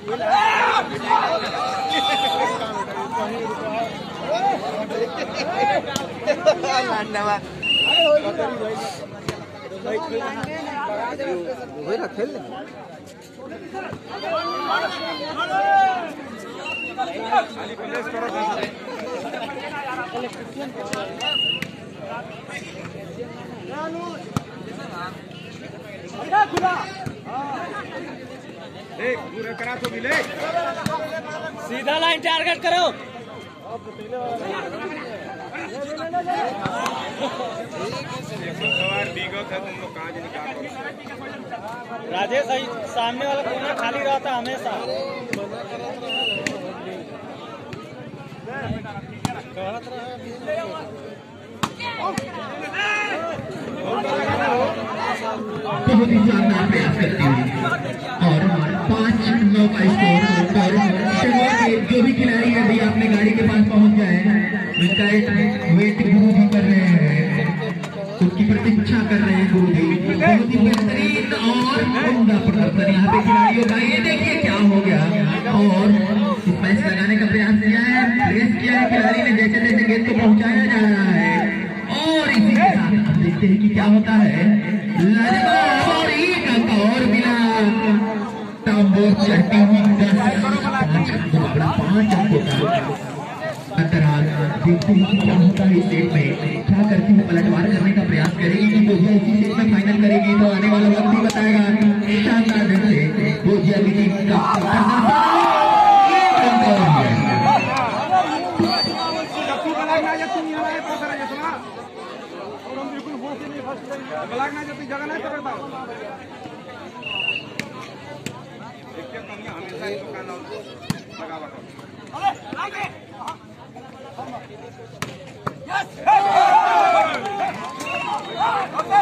करा तो मिले सीधा लाइन टारगेट करो। राजेश सामने वाला कोना खाली रहता हमेशा। बहुत ही शानदार प्रयास करती हुई और 5-9 का स्कोर। और शुरुआत में जो भी खिलाड़ी है भैया अपने गाड़ी के पास पहुंच जाए। उनका वेट गुरु जी कर रहे हैं, उसकी प्रतीक्षा कर रहे हैं गुरु जी। बहुत ही बेहतरीन और उम्दा प्रदर्शन यहाँ पे खिलाड़ियों का। ये देखिए क्या हो गया। और स्मैश लगाने का प्रयास किया है, प्रेस किया है खिलाड़ी ने, जैसे जैसे गेंद को पहुंचाया जा रहा है। और इसी के साथ हम देखते हैं कि क्या होता है। और एक अंक और मिला। तांबोर चढ़ती हुई 5 अंकों का अंतराल। देखते हैं कि क्या होता है इस सेट में। क्या करती है, पलटवार करने का प्रयास करेगी कि बोजिया इसी सेट में फाइनल करेगी। तो आने वाला वक्त ही बताएगा। शानदार ढंग से बोजिया की टीम का लगना जब जगह नहीं पकड़ता हमेशा ही दुकान लगा